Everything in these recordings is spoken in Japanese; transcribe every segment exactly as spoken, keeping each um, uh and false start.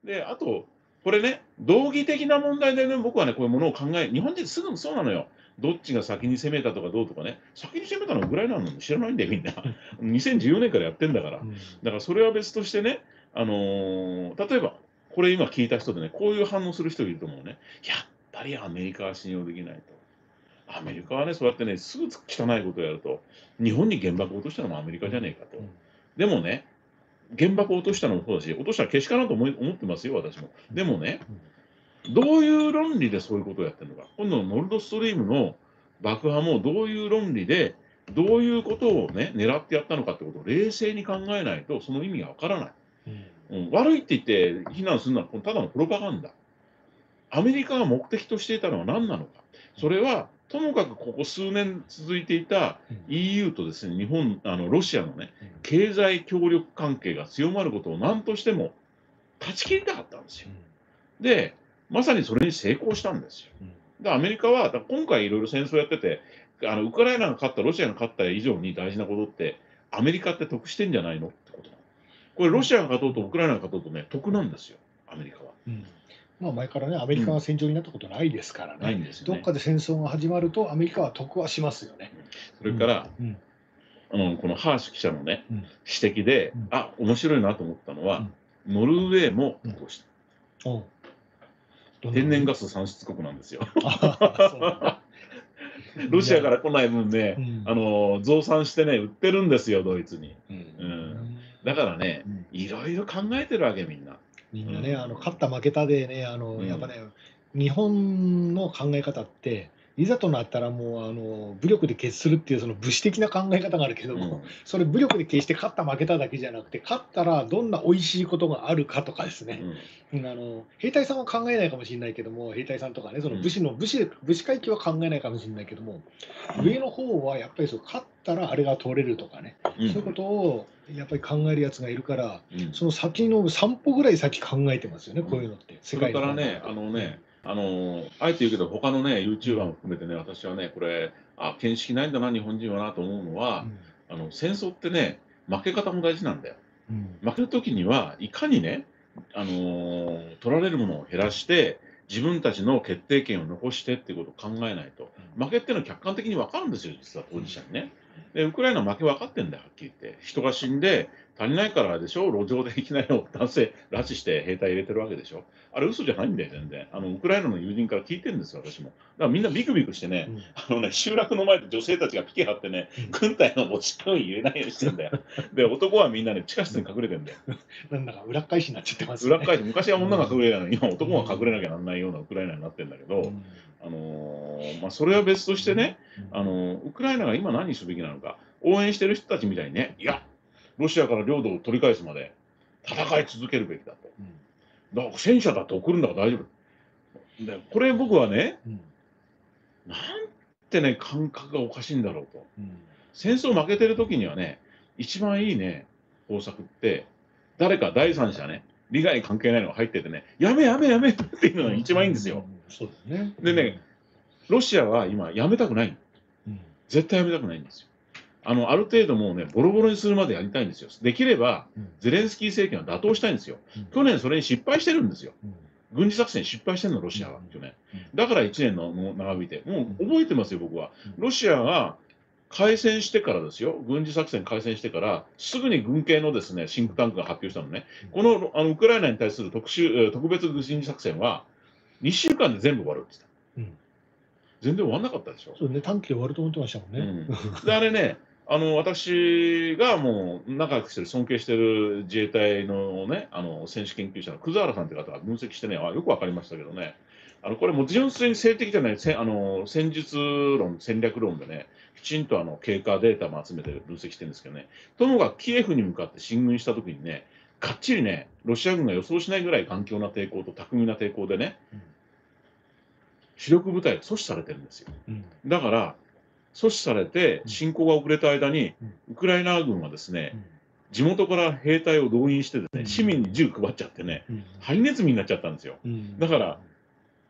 で、あと、これね、道義的な問題でね、僕はね、こういうものを考え日本人すぐそうなのよ。どっちが先に攻めたとかどうとかね。先に攻めたのはウクライナなのに知らないんだよ、みんな。にせんじゅうよねんからやってんだから。 うん。 だからそれは別としてね、あの、例えば、これ今聞いた人でね、こういう反応する人いると思うね。やっぱりアメリカは信用できないと。アメリカはね、そうやってね、すぐ汚いことをやると、日本に原爆を落としたのもアメリカじゃねえかと。 うん。 でもね、原爆を落としたのもそうだし、落としたらけしからんと思い思ってますよ、私も。 うん。 でもね、 うん。 どういう論理でそういうことをやってるのか。今度のノルドストリームの爆破もどういう論理で、どういうことをね、狙ってやったのかってことを冷静に考えないと、その意味がわからない。 うん。 うん、悪いって言って非難するのは、これただのプロパガンダ。アメリカが目的としていたのは何なのか。それは、ともかくここ数年続いていたうん。 イーユー とですね、日本あの、ロシアのね、 うん。 経済協力関係が強まることを何としても断ち切りたかったんですよ。 うん。 で、まさにそれに成功したんですよ。 うん。 で、アメリカは、だ今回いろいろ戦争やってて、あの、ウクライナが勝った、ロシアが勝った以上に大事なことって、アメリカって得してんじゃないのってことなの。これロシアが勝とうとウクライナが勝とうとね、得なんですよ、アメリカは。 うん。まあ、前からね、アメリカがうん。 戦場になったことないですからないね。 んですよね。 どっかで戦争が始まると、アメリカは得はしますよね。うん。 それからうん。 あの、このハーシュ記者のね、 うん。 指摘で、 うん。 あ、面白いなと思ったのは、 うん。 ノルウェーもうん。 得をした。 おう。どんな天然風に？ ガス産出国なんですよ。 ああ、そうなんだ。 ロじゃあシアから来ない分うね、あん。 の、増産してね、売ってるんですよ、ドイツに。 ううん。 ん。 だからね、 うん。 いろいろ考えてるわけ、みんな。 みんなね、 うん。 あの、勝った負けたでね、あの、やっぱね、 うん。 日本の考え方って、いざとなったらもう、あの、武力で決するっていうその武士的な考え方があるけども、 うん。 それ武力で決して勝った負けただけじゃなくて、勝ったらどんな美味しいことがあるかとかですね。 うん。 うん、あの、兵隊さんは考えないかもしれないけども、兵隊さんとかね、その武うん。 士の武士武士階級は考えないかもしれないけども、 うん。 上の方はやっぱりそう、勝ったらあれが取れるとかね、 うん。 そういうことをやっぱり考えるやつがいるから、 うん。 その先のさん歩ぐらい先考えてますよね、 うん。 こういうのって、世それ界のからね、 問題だと。 あのうん。 ね、あの、あえて言うけど、他のね、ユーうん。 チューバーも含めてね、私はね、これ、あ、見識ないんだな、日本人はなと思うのは、 うん。 あの、戦争ってね、負け方も大事なんだよ。 うん。 負ける時には、いかにね、あの、取られるものを減らして、自分たちの決定権を残してっていうことを考えないと、負けっていうのは客観的に分かるんですよ、実は当うん。 事者にね。で、ウクライナは負け分かってんだよ、はっきり言って。人が死んで、足りないからでしょ、路上でいきなり男性拉致して兵隊入れてるわけでしょ。あれ嘘じゃないんだよ、全然。あの、ウクライナの友人から聞いてるんですよ、私も。だからみんなビクビクしてね、 うん。 あのね、集落の前で女性たちがピケ張ってね、 うん。 軍隊の持ち込み入れないようにしてんだよ。で、男はみんなね、地下室にうん。 隠れてんだよ。 なんだか裏返しになっちゃってますよね。 裏っ返し、昔は女が隠うん。 れたのに、今う男が隠れなきゃん。 なんないようなウクライナになってんだけど、 うん。 あの、ま、それは別としてね、あの、ウクライナが今何すべきなのか、応援してる人たちみたいにね、いや、ロシアから領土を取り返すまで戦い続けるべきだと。 うん。 だから戦車だって送るんだから大丈夫。で、これ僕はね、 うん。 なんてね、感覚がおかしいんだろうと。 うん。 戦争負けてる時にはね、一番いいね、方策って、誰か第三者ね、利害関係ないのが入っててね、やめやめやめっていうのが一番いいんですよ。 そうですね。 でね、ロシアは今やめたくない。 うん。 絶対やめたくないんですよ。あの、ある程度もうね、ボロボロにするまでやりたいんですよ。できれば、 うん。 ゼレンスキー政権は打倒したいんですよ。 うん。 去年それに失敗してるんですよ。 うん。 軍事作戦失敗してんの、ロうん。 シアは、去年。 うん。 だからいちねんのもう長引いて。もうん。 う覚えてますよ、僕は。 うん。 ロシアが開戦してからですよ、軍事作戦開戦してから、すぐに軍系のですね、シンクタンクが発表したのね。この、あの、ウクライナに対する特殊え特別軍事作戦は、にしゅうかんで全部終わるって言った。 うん。 全然終わんなかったでしょ。 そうね、短期で終わると思ってましたもんね。 うん。で、あれね、あの、私がもう仲良くしてる、尊敬してる自衛隊のね、あの、戦士研究者の葛原さんって方が分析してね、あ、よくわかりましたけどね。あの、これもう純粋に性的じゃない、せあの、戦術論、戦略論でね、きちんとあの、経過データも集めて分析してるんですけどね。ともかくキエフに向かって進軍した時にね、かっちりね、ロシア軍が予想しないぐらい頑強な抵抗と巧みな抵抗でね、 うん。 主力部隊が阻止されてるんですよ。 うん。 だから阻止されて、 うん。 侵攻が遅れた間に、 うん。 ウクライナ軍はですね、 うん。 地元から兵隊を動員してですうね、市民にん。 銃配っちゃってね、 うん。 ハリネズミになっちゃったんですよ。 うん。 だから、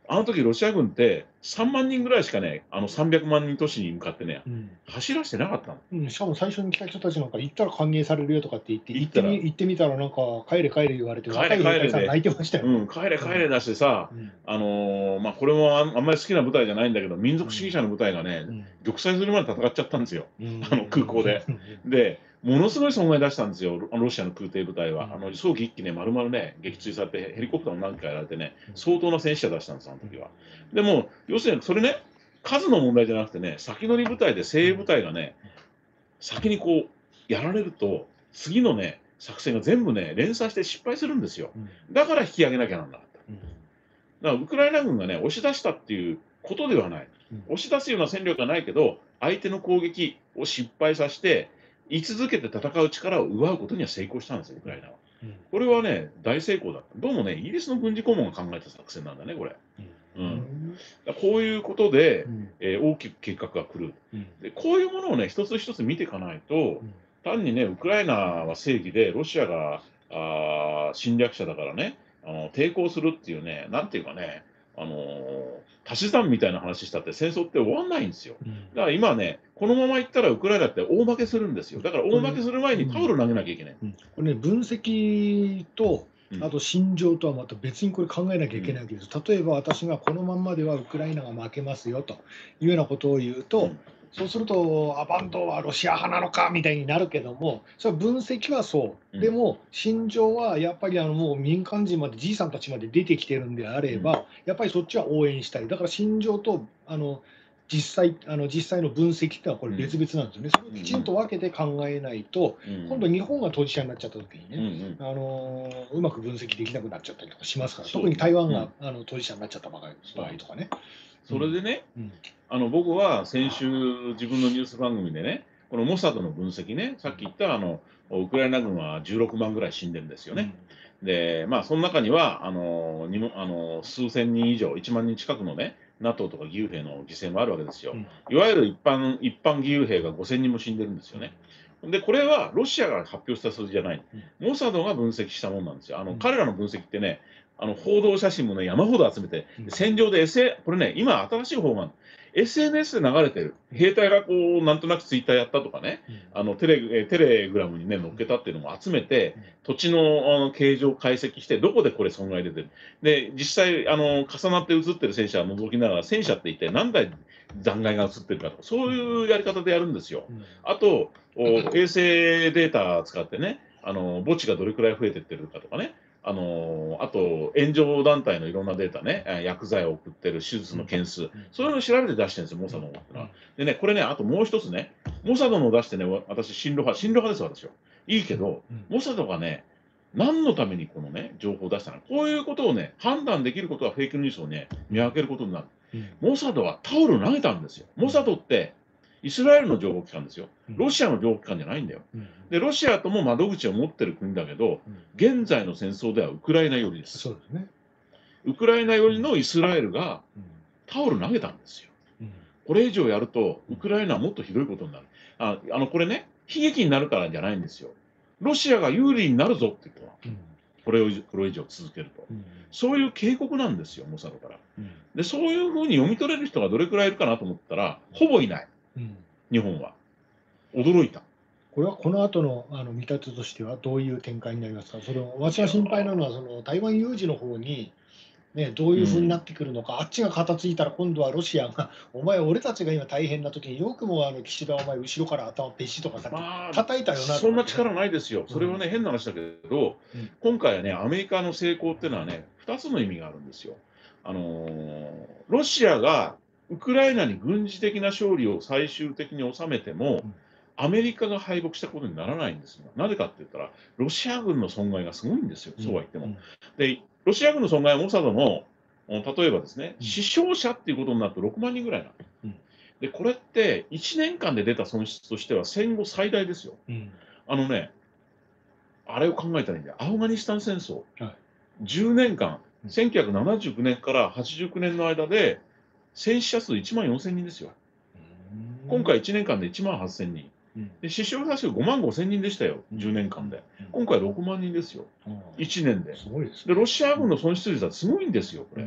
あの時ロシア軍ってさんまん人ぐらいしかね、あのさんびゃくまん人都市に向かってね、 うん。 走らしてなかったの。 うん、しかも最初に来た人たちなんか行ったら歓迎されるよとかって言って、行ってみ行ったら、 行ってみたらなんか帰れ帰れ言われて、 帰れ若い兵隊さん泣帰れで、 いてましたよね。 うん、帰れうん。 帰れだしてさ、 うん。 あの、ま、これもあんあんまり好きな部隊じゃないんだけど、民うん。 族主義者の部隊がね、 うん。 玉砕するまで戦っちゃったんですよ。 うんうんあの空港で。 うんで、ものすごい損害出したんですよ、ロロシアの空挺部隊は。あうん。 の、早期いっきね、丸々ね、撃墜されて、ヘリコプターも何回やられてね、 うん。 相当な戦死者出したんです、あのうん。 時は。でも、要するにそれね、数の問題じゃなくてね、先乗り部隊で精鋭部隊がね、先にこうやられると、次のね、作戦が全部ね、連鎖して失敗するんですよ。 うん。 だから引き上げなきゃなんなかった。 うん。 だからウクライナ軍がね、押し出したっていうことではない。 うん。 押し出すような戦力がないけど、相手の攻撃を失敗させて、居続けて戦う力を奪うことには成功したんですよ、ウクライナは。 うん。 これはね、大成功だった。どうもね、イギリスの軍事顧問が考えた作戦なんだね、これ。 ううん。 ん。 だこういうことで、 うん。 えー大きく計画が来る。 うん。 で、こういうものをね、一つ一つ見ていかないと、 うん。 単にね、ウクライナは正義で、ロシアがあー侵略者だからね、あの抵抗するっていうね、なんていうかね、あのー足し算みたいな話したって戦争って終わんないんですよ。 うん。 だから今はね、このままいったらウクライナって大負けするんですよ。だから大負これ、 けする前うん。 にタオル投げなきゃいけない。 うん。これね、分析と、 うん。 あと心情とはまた別にこれ考えなきゃいけなうん。 いわけです。例えば私がこのまんまではウクライナが負けますよというようなことを言うと、 うん。 そうすると、アバンドはロシア派なのかみたいになるけども、それは分析はそう。でうん。 も、心情はやっぱりあのもう民間人まで、じいさんたちまで出てきてるんであうん。 れば、やっぱりそっちは応援したい。だから心情とあの実際あの実際の分析っていうのはこれうん。 別々なんですよね。それをうん。うきちんとん。 分けて考えないと、 うん。 今度日本が当事者になっちゃった時にうん。うね、 ん。 あのうまく分析できなくなっちゃったりとかしますから、特にそうですね。 台湾がうん。 あの当事者になっちゃった場合そうなんです。 場合とかね。うん。 それでね、 うん。 あの、僕は先週、自分のニュース番組でね、このモサドの分析ね、さっき言ったあの、ウクライナ軍はじゅうろくまんぐらい死んでるんですよね。 うん。 で、まあ、その中には、あの、にもあの、数千人以上、いちまん人近くのね、NATO とか義勇兵の犠牲もあるわけですよ。 うん。 いわゆる一般一般義勇兵がごせんにんも死んでるんですうん。 よね。で、これはロシアが発表した数字じゃない。 うん。 モサドが分析したものなんですよ。あの、 うん。 彼らの分析ってね、あの、報道写真もね、山ほど集めて、 うん。 戦場で エスエー、これね、今新しい方が エスエヌエス で流れてる。 うん。 兵隊がこう、なんとなくツイッターやったとかね、 うん。 あの、テレえーテレグラムにね、載っけたっていうのも集めて、土地のあの形状を解析して、どこでこれ損害出てる。で、実際、あの、重なって写ってる戦車を除きながら、戦車って一体何台残骸が写ってるかとか、そういうやり方でやるんですよ。 うん。 あと、お衛星データ使ってね、あの、墓地がどれくらい増えてってるかとかね、あの、あと、援助団体のいろんなデータね、あ薬剤を送ってる手術うん。 の件数、 うん。 そういうのを調べて出してるんですよ、モうん。 サドのってのは。 うん。 でね、これね、あともう一つね、モサドのを出してね、わ私、親ロ派、親ロ派です、私は。いいけど、 うん。 モサドがね、何のためにこのね、情報を出したのか、こういうことをね、判断できることはフェイクニュースをね、見分けることになる。 うん。 モサドはタオルを投げたんですよ。モうん。 サドってイスラエルの情報機関ですよ。 うん。 ロシアの情報機関じゃないんだよ。 うん。 で、ロシアとも窓口を持ってる国だけど、 うん。 現在の戦争ではウクライナ寄りです。 そうですね。 ウクライナ寄うん。 りのイスラエルがうん。 タオル投げたんですよ。 うん。 これ以上やると、 うん。 ウクライナはもっとひどいことになる。ああの、これね、悲劇になるからじゃないんですよ。ロシアが有利になるぞってことなの。 うん。 これをこれ以上続けると。 うん。 そういう警告なんですよ、モサドから。 うん。 で、そういうふうに読み取れる人がどれくらいいるかなと思ったら、ほぼいない、 うん。 日本は。驚いた。 これはこの後のあの見立てとしてはどういう展開になりますか？その私がいや心配なのはー、 その台湾有事の方にね、どういう風になうん。 ってくるのか、あっちが片付いたら今度はロシアが、お前、俺たちが今大変な時によくもあの岸田、お前、後ろから頭ペシとかさっきまあ、 叩いたよなとかってね。 そんな力ないですよ。 うん、 それはね、変な話だけど、 うん、 今回はね、アメリカの成功っていうのはね、ふたつの意味があるんですよ。あのーロシアがウクライナに軍事的な勝利を最終的に収めても、 うん、 アメリカが敗北したことにならないんですよ。なぜかって言ったら、ロシア軍の損害がすごいんですよ、 うん、 そうは言っても。 うん、 で、ロシア軍の損害はモサドの、お例えばですね、 うん、 死傷者っていうことになるとろくまん人ぐらいなの。 うん、 で、これっていちねんかんで出た損失としては戦後最大ですよ。 うん、 あのね、あれを考えたらいいんだよ。アフガニスタン戦争、 はい、 じゅうねんかん、 うん、 せんきゅうひゃくななじゅうきゅうねんからはちじゅうきゅうねんの間で、戦死者数いちまんよんせんにんですよ。今回いちねんかんでいちまんはっせんにん。 うん、 で、死傷者数ごまんごせんにんでしたよ、 うん、 じゅうねんかんで。 うん、 今回ろくまん人ですよ、 うん、 いちねんで。 すごいですで、 ね。 ロシア軍の損失率はすごいんですよ、これ。 うん、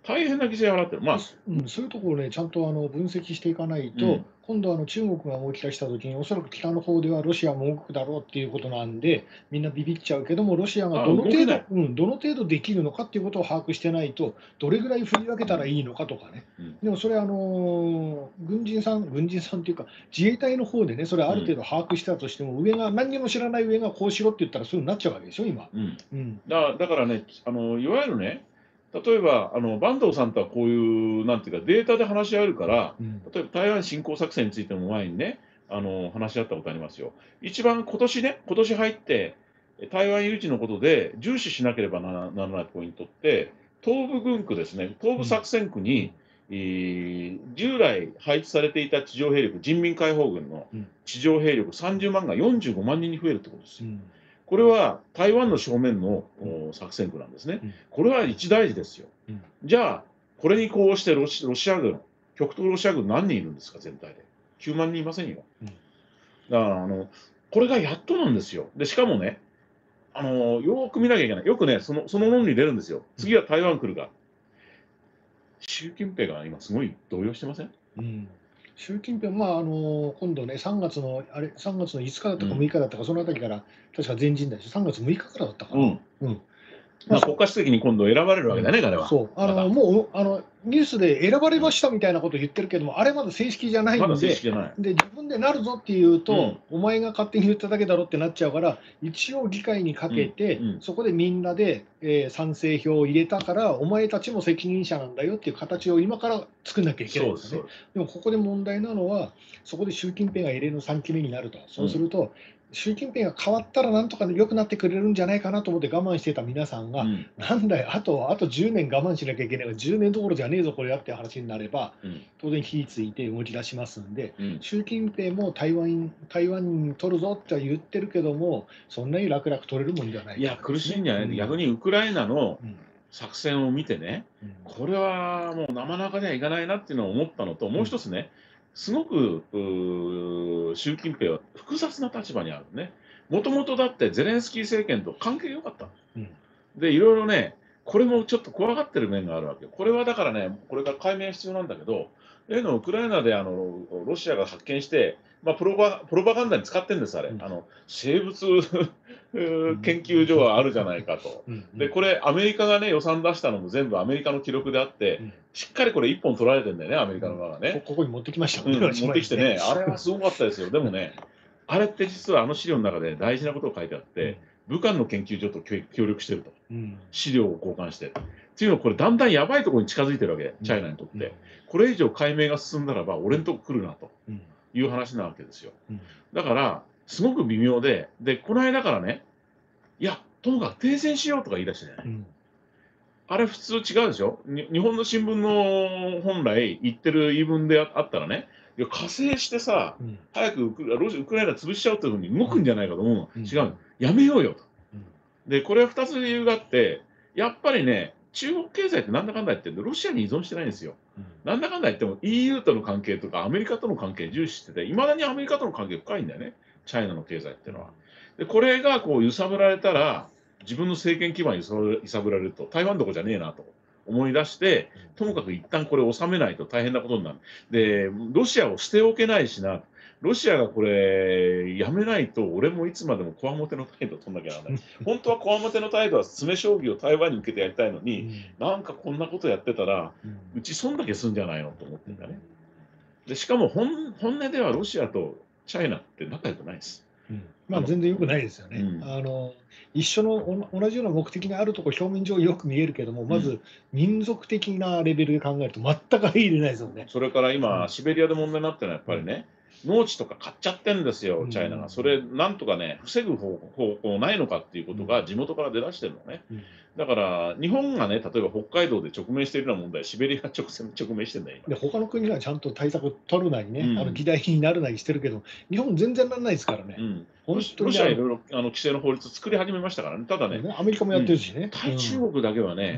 大変な犠牲を払ってる。まあ、 うん、そういうところをね、ちゃんとあの分析していかないと、 うん、 今度あの中国が動き出したときに、おそらく北の方ではロシアも動くだろうっていうことなんで、みんなビビっちゃうけども、ロシアがあ、 どの程度、 動けない。 うん、どの程度できるのかっていうことを把握してないと、どれぐらい振り分けたらいいのかとかね。 うん、 でもそれあの軍人さん、軍人さんっていうか、自衛隊の方でね、それある程うん、 度把握したとしても、上が、何にも知らない上がこうしろって言ったら、そういうになっちゃうわけでしょ、今。 うん。 うん。 だだからね、あの、いわゆるね、例えば、あの、坂東さんとはこういう、なんていうか、データで話し合えるから、 うん。 例えば台湾侵攻作戦についても前にね、あの、話し合ったことありますよ。一番今年ね、今年入って、え台湾有事のことで重視しなければならならないポイントって、東部軍区ですね、東部うん。 作戦区に、 うん。 えー従来配置されていた地上兵力、人民解放軍のうん。 地上兵力さんじゅうまんがよんじゅうごまん人に増えるってことですよ。 うん。 これは台湾の正面のうん。 お作戦区なんですね。 うん。 これは一大事ですよ。 うん。 じゃあ、これにこうしてロシロシア軍、極東ロシア軍何人いるんですか、全体で。きゅうまん人いませんよ。 うん。 だから、あの、これがやっとなんですよ。で、しかもね、あの、よーく見なきゃいけない。よくね、そのその論理出るんですよ。 うん。 次は台湾来るか。習近平が今すごい動揺してません？ うん。習近平、まあ、あの、今度ね、さんがつの、あれ、さんがつのいつかだったかうん。 むいかだったか、そのあたりから、確か全人代でしょ、さんがつむいかからだったかな。 うん。 うん。まあ、 まあ、国そ家主席に今度選ばれるうん、 わけだね、彼は。 そう、あの、 また。 もう、あの、ニュースで選ばれうん。 ましたみたいなこと言ってるけども、あれまだ正式じゃないまだんで、 正式じゃない。 で、自分でなるぞっていうと、 うん。 お前が勝手に言っただけだろってなっちゃうから、一応議会にかうん。うけて、 ん。 そこでみんなで、えー賛成票を入れたから、お前たちも責任者なんだよっていう形を今から作んなきゃいけないんそうですですよね。 そうです。 でもここで問題なのは、そこで習近平が異例のさんきめになると。 うん。 そうすると、習近平が変わったらなんとか良くなってくれるんじゃないかなと思って我慢してた皆さんが、 うん。 なんだよ、あとあとじゅうねん我慢しなきゃいけないから、じゅうねんどころじゃねえぞ、これやって話になれば、 うん。 当然火ついて動き出しますんで、 うん。 習近平も台湾台湾に取るぞっては言ってるけども、そんなに楽々取れるもんじゃないっていや、苦わけですね。 しいんじゃない、 うん。 逆にウクライナのうん。 作戦を見てね、 うん。 これはもうなかなかにはいかないなっていうのを思ったのと、もうん。 う一つね、すごく、うー習近平は複雑な立場にあるね。もともとだってゼレンスキー政権と関係良かった。 うん。 で、いろいろね、これもちょっと怖がってる面があるわけよ。これはだからね、これから解明が必要なんだけど、例のウクライナであのロシアが発見して、まあ、プロパプロパガンダに使ってんです、あれ。 うん。 あの生物う研究所ん。 はあるじゃないかと。 うん。うで、 ん。 これ、アメリカがね、予算出したのも全部アメリカの記録であって、 うん。 しっかりこれ一本取られてんだよね、アメリカのうん。 側がね。 こここに持ってきましたもんね、 うん、持っ私前にね。 てきてね、あれはすごかったですよ。でうん。 もね、あれって実はあの資料の中で大事なことが書いてあって、 うん。 武漢の研究所と協協力してると。 うん。 資料を交換して。っていうのはこれだんだんやばいところに近づいてるわけ、チャイうん。うん。 ナにとって。これ以上解明が進んだらば、俺んとこ来るなとうん。 いう話なわけですよ。 うん。 だから、すごく微妙で、で、この間からね、いや、ともかく停戦しようとか言い出してね。 うん。 あれ普通違うでしょ、に日本の新聞の本来言ってる言い分でああったらね、いや、加勢してさ、 うん。 早くウクロシウクライナ潰しちゃうというふうに動うん。 くんじゃないかと思うの。 うん。 違うの。やめようよと。 うん。 で、これはふたつ理由があって、やっぱりね、中国経済ってなんだかんだ言ってロシアに依存してないんですよ。 うん。 なんだかんだ言っても イーユー との関係とかアメリカとの関係重視してて、いまだにアメリカとの関係深いんだよね、チャイナの経済っていうのは。で、これがこう揺さぶられたら、自分の政権基盤揺さぶ揺さぶられると、台湾どころじゃねえなと思い出して、ともかく一旦これを収めないと大変なことになる。で、ロシアを捨ておけないしな、ロシアがこれやめないと、俺もいつまでもこわもての態度を取んなきゃならない。本当はこわもての態度は詰将棋を台湾に向けてやりたいのに、 うん。 なんかこんなことやってたら、 うん。 うち損だけすんじゃないのと思ってうん。 んだね。で、しかも本本音ではロシアとチャイナって仲良くないです。 うん。まあ、 あの全然良くないですよね。 うん、 あの、一緒のおな同じような目的にあるところ、表面上よく見えるけども、 うん。 まず民族的なレベルで考えると全く相入れないですよね。 それから今、 うん。 シベリアで問題になってるのはやっうん。 ぱりね、農地とか買っちゃってんですうよ、チャイナが。そん。 れ、なんとかね、防ぐ方方法ないのかっていうこうん。 とが地元から出だしてるのね。 うん。 だから、日本がね、例えば北海道で直面しているような問題、シベリアが直線直面してんだよ、今。 で、他の国はちゃんと対策取るなりね、あの、議うん。 題になるなりしてるけど、日本全然なんないですからね。 うん。ロ本シロ当にあの、 シアはいろいろあの規制の法律作り始めましたからね。ただね、 ね、アメリカもやってうん、 るしね。う対中ん。 国だけはね、 うん。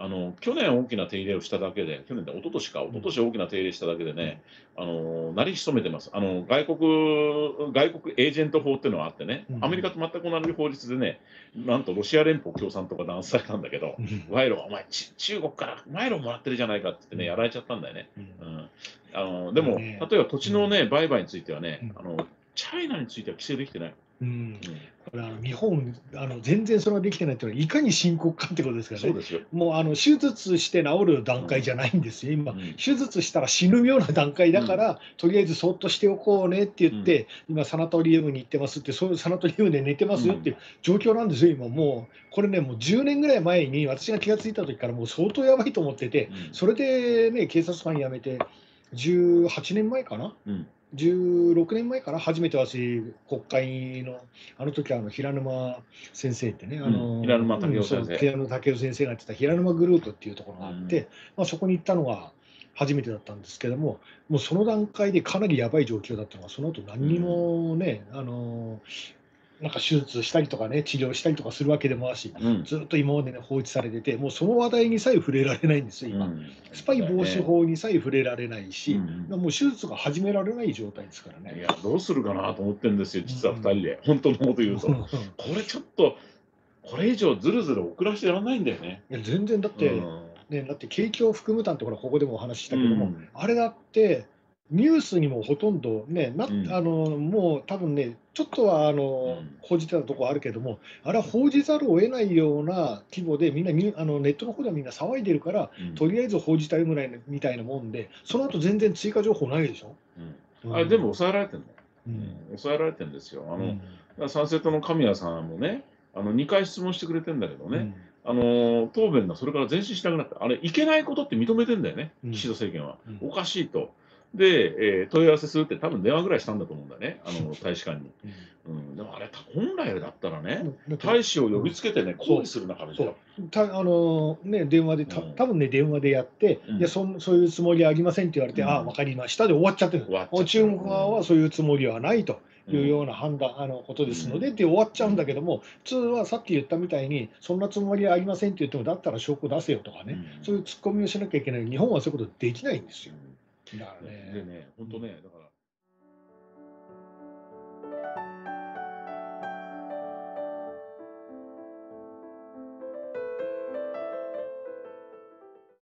あの去年大きな手入れをしただけで、去年で一昨年か、一昨年大きな手入れしただけでうん。 ね、あの鳴り潜めてます。あの外国外国エージェント法っていうのがあってね、 うんうアメリカん。 と全く同じ法律でね、なんとロシア連邦共産党が弾圧されたんだけど、 うん。 賄賂お前、ち中国から賄賂もらってるじゃないかって言ってね、やうん。 られちゃったんだよね。 うん。 うん。あのでこれも、 ね、 例えば土うん。 地のね、売買についてはね、 うん。 あのチャイナについては規制できてない。 うん。 うん。 これあの日本、あの全然それができてないっていうのは、いかに深刻かってことですからね。 そうですよ。 もうあの手術して治る段階うん。 じゃないんですよ、今。 うん。 手術したら死ぬような段階うん。 だから、とりあえずそっとしておこうねって言うん。 って、今サナトリウムに行ってますって、そういうサナトリウムで寝てまうん。 すよっていう状況なんですよ、今もう。これね、もうじゅうねんぐらい前に私が気が付いた時からもう相当やばいと思ってて、 うん。 それでね、警察官辞めて、じゅうはちねんまえかな？ うん。 じゅうろくねんまえかな、初めて私、国会の、あの時はあの平沼先生ってね、あうん。平の、 沼うん、そう、 武夫先生。 平沼武夫先生がやってた平沼グループっていうところうん。 があって、まあ、そこに行ったのが初めてだったんですけども、もうその段階でかなりやばい状況だったのが、その後う何にん。 もね、あの、なんか手術したりとかね、治療したりとかするわけでもなし、 うん。 ずっと今までね、放置されてて、もうその話題にさえ触れられないんですよ、今。 うん。本当スパイ防止だよね。 法にさえ触れられないうんうし、もん。 う手術が始められない状態ですからね。 いや、どうするかなと思ってんですよ、 う実はふたりん。 で。本当のこと言うと。 いこれちょっと、これ以上ずるずる遅らせてやらんないんだよね。 や、全然だっうて、 ん。 ね、だって景況含無炭ってほら、ここでもお話ししうたけども、 ん。 あれだって、ニュースにもほとんどね、なうん。 あの、もう多分ね、ちょっとはあの、 うん。 報じてたとこあるけども、あれは報じざるを得ないような規模で、みんなにあの、ネットの方ではみんな騒いでるから、 うん。 とりあえず報じたいぐらいのみたいなもんで、その後全然追加情報ないでしょ？ うん。あれ、全部うん。 抑えられてんの。うん、 うん。 抑えられてんですよ。あの、 うん。 だサンセットの神谷さんもね、あのにかい質問してくれてんだけどね、 うん。 あの、答弁がそれから前進しなくなった。あれ、いけないことって認めてんだよね、 うん。 岸田政権は。 うん。 おかしいと。で、えー問い合わせするって多分電話ぐらいしたんだと思うんだよね、あの大使館に。 うん。 うん、でもあれ、た本来だったらね、 だだって大使を呼うん。 びつけてね、抗議そう、 する中ですそよ。 う。たあの、ね、電話で、たうん。 多分ね、電話でやって、いや、 うん。 そんそういうつもりはありませんって言われて、ああ、分うん。 かりましたで終わっちゃってる。 終わっちゃおってる。 中国側はうん。 そういうつもりはないとうん。 いうような判断あの、ことうですのでっん。 て終わっちゃうんだうん。 けども、普通はさっき言ったみたいに、そんなつもりはありませんって言っても、だったら証拠出せよとかうね、そういうん。 突っ込みをしなきゃいけない。日本はそういうことできないんですよ。 うん。 だからね、でね、 ね、ほんうん。 とね、だから